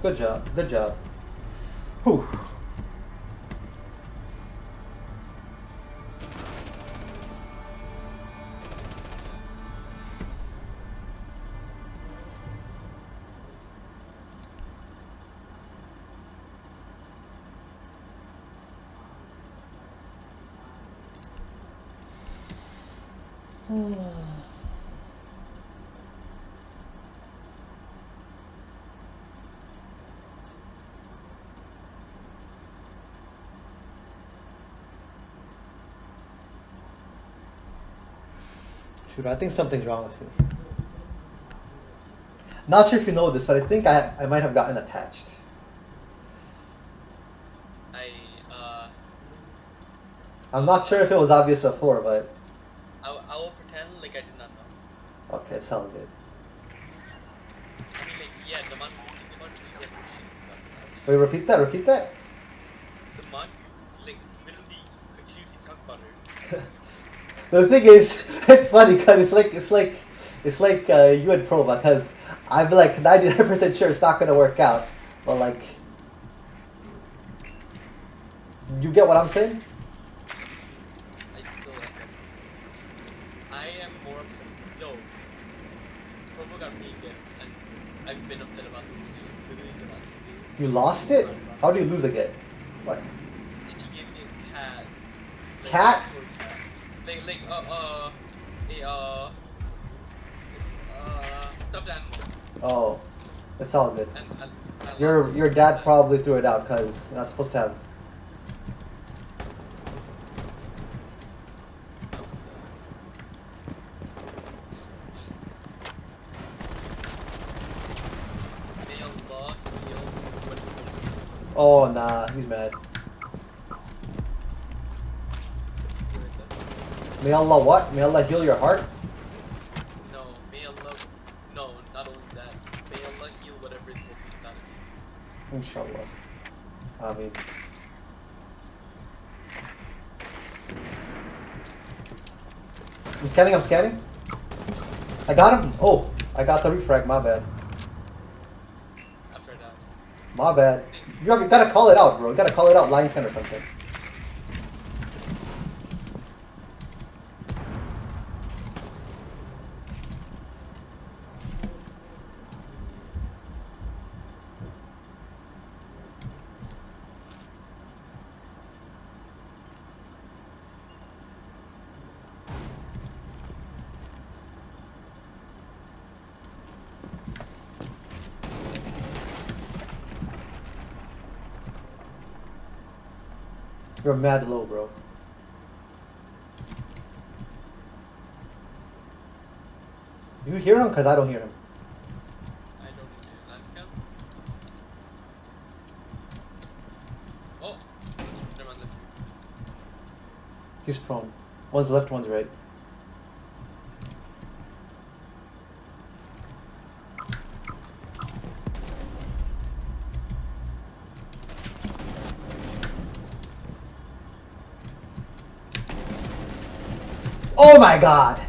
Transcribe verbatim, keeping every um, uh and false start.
Good job. Good job. Whew. Shoot, I think something's wrong with you. Not sure if you know this, but I think I I might have gotten attached. I uh. I'm not sure if it was obvious before, but. I I will pretend like I did not know. Okay, it's all good. I mean, like, yeah, the man, the man really get machine gun attached. Wait, repeat that. Repeat that. The man, like, literally continuously talk about her. The thing is, it's funny because it's like it's like it's like uh, you and Pro because I'm like ninety-nine percent sure it's not gonna work out, but like, you get what I'm saying? I feel like I am more upset. Yo, Provo got me a gift, and I've been upset about losing it. Literally the last few days. You lost it? How do you lose again? What? She gave me a cat. Like, Cat? a toy cat. Like, like, uh, uh, a, uh, uh, stuffed animal. Oh, it's all good. And, and, and Your lost your it. dad probably threw it out because you're not supposed to have. May Allah heal what Oh nah, he's mad. May Allah what? May Allah heal your heart? No, may Allah, no, not only that, may Allah heal whatever is broken inside of you. Inshallah. I mean. I'm scanning, I'm scanning. I got him. Oh, I got the refrag, my bad. After that. My bad. You, have, you gotta call it out, bro. You gotta call it out, line scan or something. You're mad low, bro. You hear him? Because I don't hear him. I don't need to land scan. Oh! Never mind, this. He's prone. One's left, one's right. Oh my god!